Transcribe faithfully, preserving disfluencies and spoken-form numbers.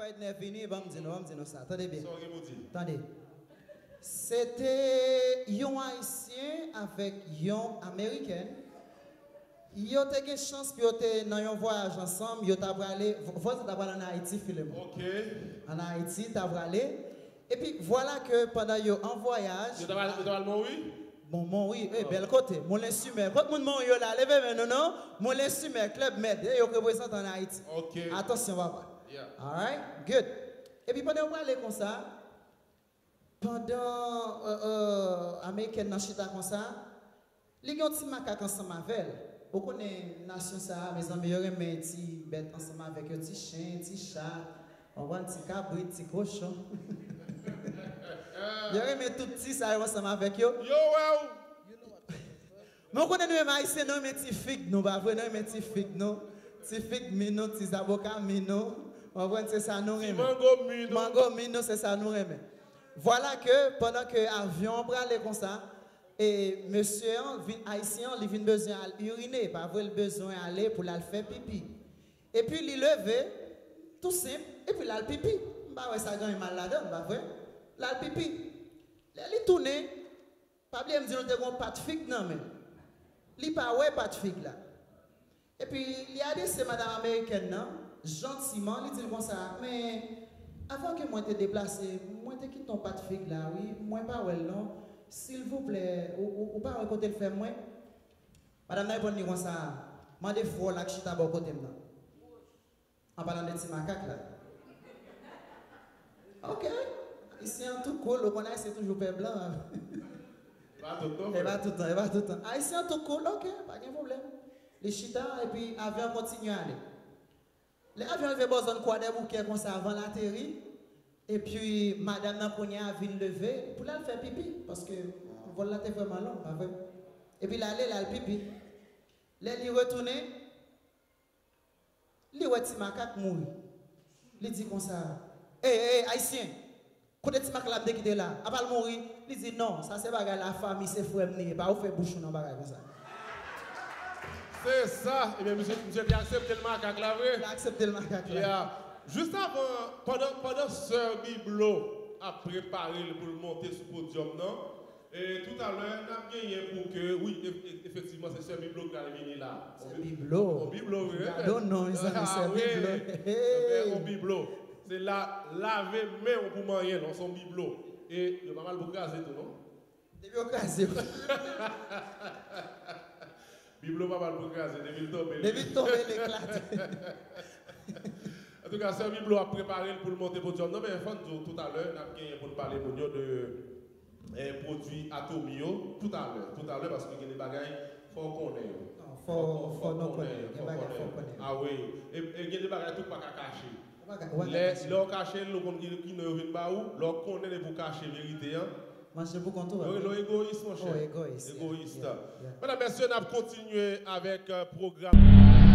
Fred n'est fini, bon, dis-nous, dis-nous ça. Attendez bien. Attendez. C'était un Haïtien avec un Américain. Ils ont eu une chance pour être dans un voyage ensemble. Ils ont aller, voici d'avoir en Haïti, Philemon. Ok. En Haïti, d'avoir aller. Et puis voilà que pendant yo en voyage. Vous avez mon oui? Bon, mon oui, eh, bel côté. Mon l'insumer. Quand mon mon yo là, levez non non. Mon l'insumer, club med. Yo représente en Haïti. Ok. Attention, papa. Yeah. All right, good. Et puis pendant qu'on aller comme ça, pendant euh, euh, Américain dans chita comme ça, les gens petit macaque ensemble avec elle. Vous connaissez nation ça, mes amis, ils ont mis petit bête ensemble avec eux, petit chien, petit chat, on voit un petit cabri, petit cochon. Ils ont mis tout petit ça ensemble avec eux. Yo, wow. Mais on connaît nous haïtiens, nous mettons petit fig, nous pas vrai, nous mettons petit fig, nous, petit fig mino, petit avocat mino. On voit c'est ça nous remet. Mango mino. Mango mino, c'est ça nous remet. Voilà que pendant que l'avion prend comme ça, et monsieur haïtien, il vient besoin d'uriner, pas vrai, le besoin d'aller pour aller faire pipi. Et puis il levé, tout simple, et puis il a pipi. Bah ouais, ça gagne mal là-dedans, pas vrai? Là le pipi. Il tourne, pas bien me dire nous avons pas de figue non mais. Il pas ouais pas de figue là. Et puis il y a des c'est madame américaine non, gentiment, il dit comme ça, mais avant que moi te déplacer, moi te quitte ton pas de figue là, oui, moi pas ouais non. S'il vous plaît, ou, ou, ou pas un côté le faire moi. Madame n'a pas dit comme ça. Moi des fois là que je suis à bon côté maintenant. En parlant de petits macaques là. Ok. Ici en tout cool, on a c'est toujours père blanc. Va tout le temps. Elle va tout le temps, elle va tout le temps. Ah ici en tout cool, ok, pas de problème. Les chita et puis l'avion continue à aller. L'avion avait besoin de quoi des bouquets comme ça avant l'atterrir. Et puis, madame Namponia a vu lever pour la faire pipi. Parce que le vol là était vraiment long, pas vrai. Et puis, là, elle a le pipi. Là, elle est retournée. Il a dit macaque mourir. Il dit comme ça. Hé, hé, haïtien. Quand tu macaque là, qui est là, après mourir, il dit non, ça c'est pas la famille, c'est frère, pas vous faire bouchon dans bagage comme ça. C'est ça. Et bien, monsieur, monsieur, il a accepté le macaque là, vrai? Il a accepté le macaque là. Yeah. Juste avant, pendant, pendant Sœur Biblo a préparé pour le monter sur le podium, non? Et tout à l'heure, on a gagné pour que, oui, effectivement, c'est Sœur Biblo qui est venue là. C'est Biblo. Biblo, oui. Non, non, c'est Biblo. Biblo. C'est là, laver main pour manger, non, son Biblo. Et il y a pas mal de caser tout, non? Depuis occasion. Biblo pas mal de caser, depuis tomber. Depuis tomber, l'éclate. En tout cas, Sœur Biblo a préparé pour le monter podium. Non, mais tout à l'heure, on a gagné pour parler pour nous de eh, produits Atomio. Tout à l'heure, tout à l'heure, parce qu'il y a des bagailles, il faut qu'on ait. Il faut qu'on ait. Ah oui, et il y a des bagailles tout pas cacher. Les gens cachent, les gens qui ne viennent pas où, les gens connaissent pour cacher la vérité. Marcher pour contour. L'égoïsme, mon cher. Égoïste. Égoïste. Mesdames et messieurs, on a continué avec le programme.